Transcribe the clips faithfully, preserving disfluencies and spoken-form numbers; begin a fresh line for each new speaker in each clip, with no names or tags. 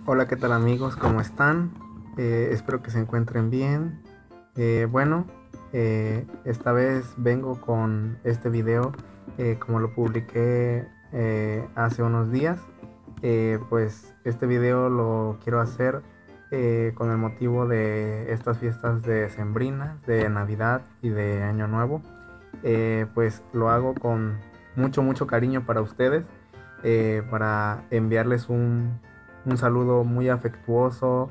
Hola, ¿qué tal amigos? ¿Cómo están? Eh, espero que se encuentren bien. Eh, bueno, eh, esta vez vengo con este video, eh, como lo publiqué eh, hace unos días. Eh, pues este video lo quiero hacer eh, con el motivo de estas fiestas decembrinas, de Navidad y de Año Nuevo. Eh, pues lo hago con mucho, mucho cariño para ustedes, eh, para enviarles un, un saludo muy afectuoso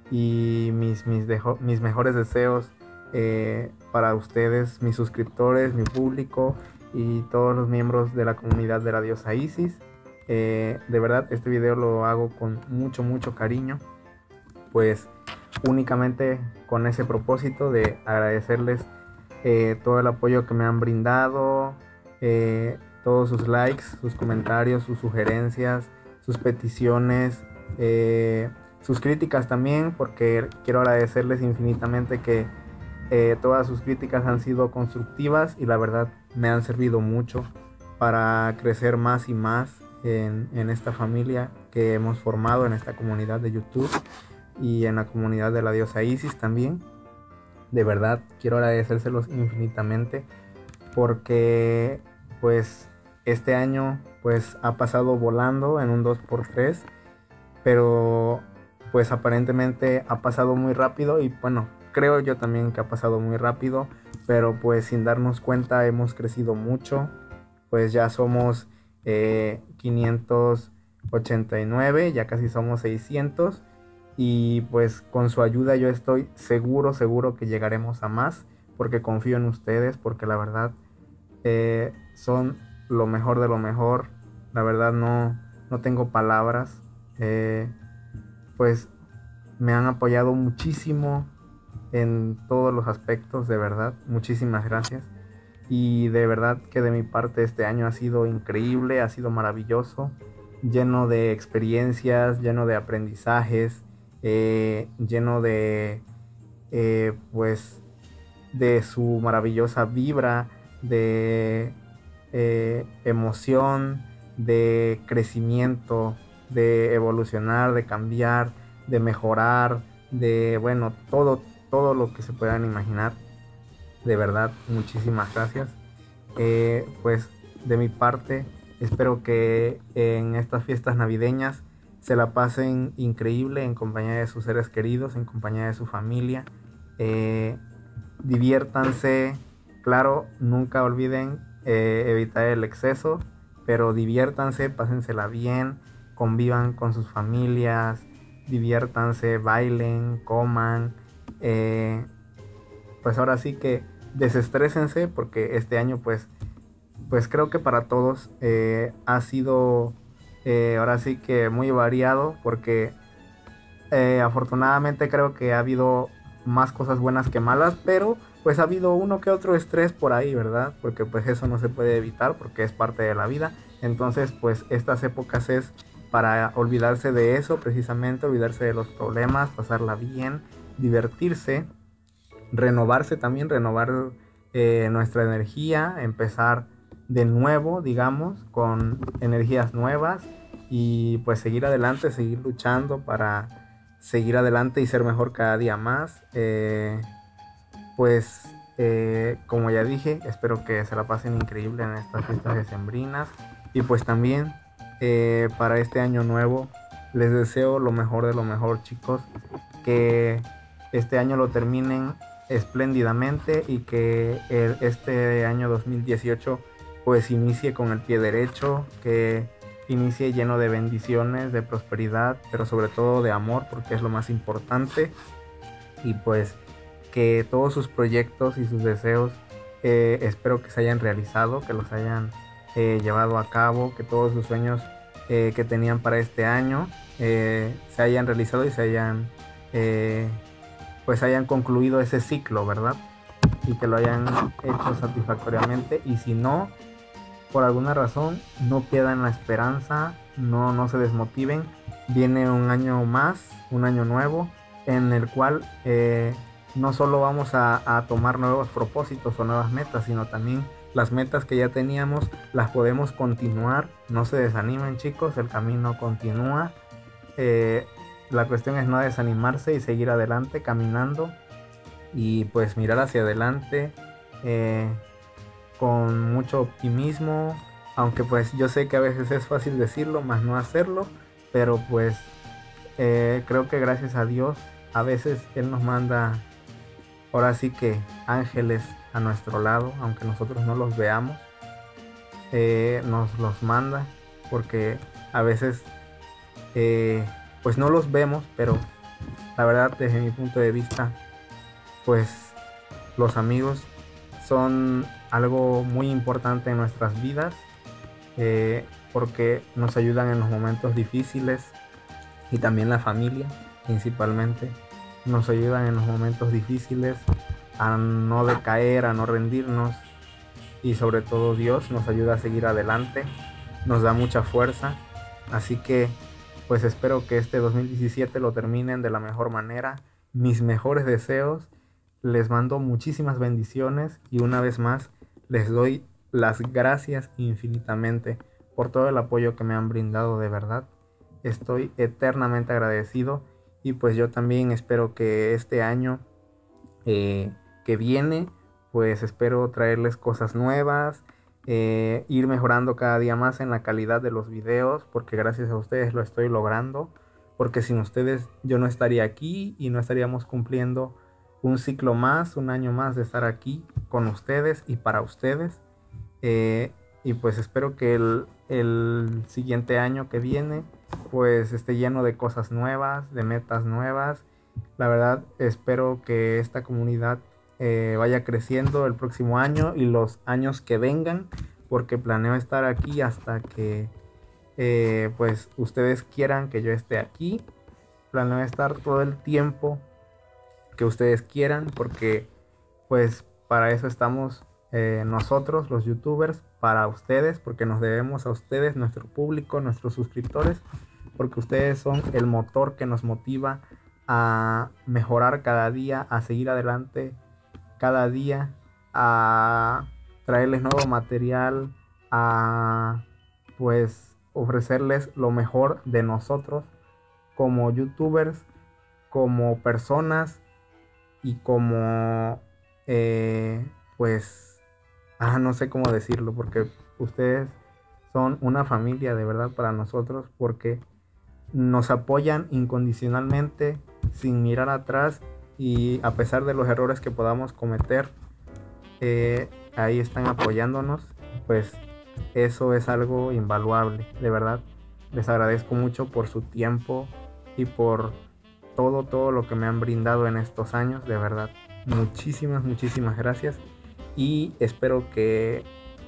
y mis, mis, dejo- mis mejores deseos eh, para ustedes, mis suscriptores, mi público y todos los miembros de la comunidad de la diosa Isis. Eh, de verdad, este video lo hago con mucho, mucho cariño, pues únicamente con ese propósito de agradecerles eh, todo el apoyo que me han brindado, eh, todos sus likes, sus comentarios, sus sugerencias, sus peticiones, eh, sus críticas también, porque quiero agradecerles infinitamente que eh, todas sus críticas han sido constructivas y la verdad me han servido mucho para crecer más y más en, en esta familia que hemos formado, en esta comunidad de YouTube y en la comunidad de la diosa Isis también. De verdad quiero agradecérselos infinitamente porque pues este año pues ha pasado volando en un dos por tres, pero pues aparentemente ha pasado muy rápido y bueno, creo yo también que ha pasado muy rápido, pero pues sin darnos cuenta hemos crecido mucho. Pues ya somos eh, quinientos ochenta y nueve, ya casi somos seiscientos, y pues con su ayuda yo estoy seguro, seguro que llegaremos a más, porque confío en ustedes, porque la verdad eh, son lo mejor de lo mejor. La verdad no, no tengo palabras. Eh, pues me han apoyado muchísimo en todos los aspectos, de verdad. Muchísimas gracias. Y de verdad que de mi parte este año ha sido increíble, ha sido maravilloso, lleno de experiencias, lleno de aprendizajes, eh, lleno de, eh, pues, de su maravillosa vibra, de eh, emoción, de crecimiento, de evolucionar, de cambiar, de mejorar, de, bueno, todo, todo lo que se puedan imaginar. De verdad, muchísimas gracias. Eh, pues de mi parte, espero que en estas fiestas navideñas se la pasen increíble en compañía de sus seres queridos, en compañía de su familia. Eh, Diviértanse, claro, nunca olviden eh, evitar el exceso, pero diviértanse, pásensela bien, convivan con sus familias, diviértanse, bailen, coman. eh, pues ahora sí que desestrésense porque este año pues, pues creo que para todos eh, ha sido eh, ahora sí que muy variado porque eh, afortunadamente creo que ha habido más cosas buenas que malas, pero pues ha habido uno que otro estrés por ahí, ¿verdad? Porque pues eso no se puede evitar porque es parte de la vida. Entonces pues estas épocas es para olvidarse de eso precisamente, olvidarse de los problemas, pasarla bien, divertirse, renovarse también, renovar eh, nuestra energía, empezar de nuevo, digamos, con energías nuevas y pues seguir adelante, seguir luchando para seguir adelante y ser mejor cada día más. Eh, pues eh, como ya dije, espero que se la pasen increíble en estas fiestas decembrinas y pues también eh, para este año nuevo les deseo lo mejor de lo mejor, chicos, que este año lo terminen espléndidamente y que el, este año dos mil dieciocho pues inicie con el pie derecho, que inicie lleno de bendiciones, de prosperidad, pero sobre todo de amor, porque es lo más importante. Y pues que todos sus proyectos y sus deseos eh, espero que se hayan realizado, que los hayan eh, llevado a cabo, que todos sus sueños eh, que tenían para este año eh, se hayan realizado y se hayan eh, pues hayan concluido ese ciclo, ¿verdad? Y que lo hayan hecho satisfactoriamente. Y si no, por alguna razón, no pierdan la esperanza, no, no se desmotiven. Viene un año más, un año nuevo, en el cual eh, no solo vamos a, a tomar nuevos propósitos o nuevas metas, sino también las metas que ya teníamos las podemos continuar. No se desanimen, chicos, el camino continúa. Eh, la cuestión es no desanimarse y seguir adelante caminando y pues mirar hacia adelante eh, con mucho optimismo, aunque pues yo sé que a veces es fácil decirlo más no hacerlo, pero pues eh, creo que gracias a Dios a veces Él nos manda ahora sí que ángeles a nuestro lado, aunque nosotros no los veamos, eh, nos los manda porque a veces eh, pues no los vemos, pero la verdad desde mi punto de vista pues los amigos son algo muy importante en nuestras vidas, eh, porque nos ayudan en los momentos difíciles y también la familia principalmente nos ayudan en los momentos difíciles a no decaer, a no rendirnos, y sobre todo Dios nos ayuda a seguir adelante, nos da mucha fuerza, así que pues espero que este dos mil diecisiete lo terminen de la mejor manera. Mis mejores deseos, les mando muchísimas bendiciones y una vez más les doy las gracias infinitamente por todo el apoyo que me han brindado, de verdad. Estoy eternamente agradecido y pues yo también espero que este año eh, que viene, pues espero traerles cosas nuevas, eh, ir mejorando cada día más en la calidad de los videos, porque gracias a ustedes lo estoy logrando, porque sin ustedes yo no estaría aquí y no estaríamos cumpliendo un ciclo más, un año más de estar aquí con ustedes y para ustedes. Eh, y pues espero que el, el siguiente año que viene pues esté lleno de cosas nuevas, de metas nuevas. La verdad espero que esta comunidad eh, vaya creciendo el próximo año y los años que vengan, porque planeo estar aquí hasta que eh, pues ustedes quieran que yo esté aquí. Planeo estar todo el tiempo que ustedes quieran, porque pues para eso estamos eh, nosotros los youtubers, para ustedes, porque nos debemos a ustedes, nuestro público, nuestros suscriptores, porque ustedes son el motor que nos motiva a mejorar cada día, a seguir adelante cada día, a traerles nuevo material, a pues ofrecerles lo mejor de nosotros como youtubers, como personas y como eh, pues ah, no sé cómo decirlo, porque ustedes son una familia de verdad para nosotros, porque nos apoyan incondicionalmente sin mirar atrás, y a pesar de los errores que podamos cometer, eh, ahí están apoyándonos. Pues eso es algo invaluable, de verdad. Les agradezco mucho por su tiempo y por todo, todo lo que me han brindado en estos años, de verdad. Muchísimas, muchísimas gracias. Y espero que,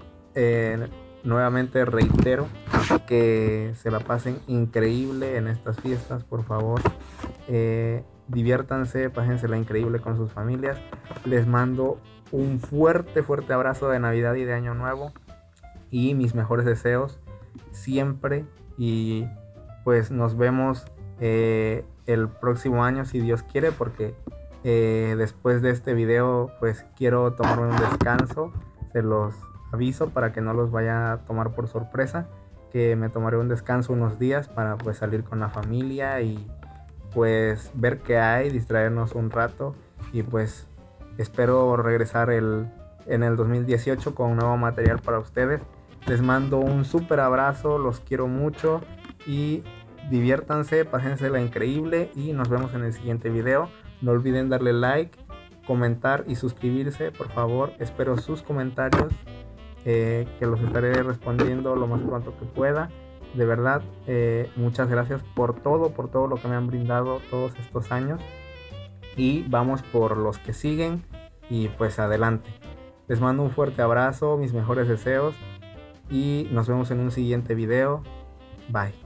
eh, nuevamente reitero, que se la pasen increíble en estas fiestas, por favor. Eh, diviértanse, pásensela increíble con sus familias. Les mando un fuerte, fuerte abrazo de Navidad y de Año Nuevo. Y mis mejores deseos siempre. Y pues nos vemos eh, el próximo año, si Dios quiere, porque eh, después de este video pues quiero tomarme un descanso. Se los aviso para que no los vaya a tomar por sorpresa, que me tomaré un descanso unos días para pues salir con la familia y pues ver qué hay, distraernos un rato, y pues espero regresar el, en el dos mil dieciocho con nuevo material para ustedes. Les mando un súper abrazo, los quiero mucho y diviértanse, pásensela increíble y nos vemos en el siguiente video. No olviden darle like, comentar y suscribirse, por favor. Espero sus comentarios, eh, que los estaré respondiendo lo más pronto que pueda. De verdad, eh, muchas gracias por todo, por todo lo que me han brindado todos estos años. Y vamos por los que siguen y pues adelante. Les mando un fuerte abrazo, mis mejores deseos y nos vemos en un siguiente video. Bye.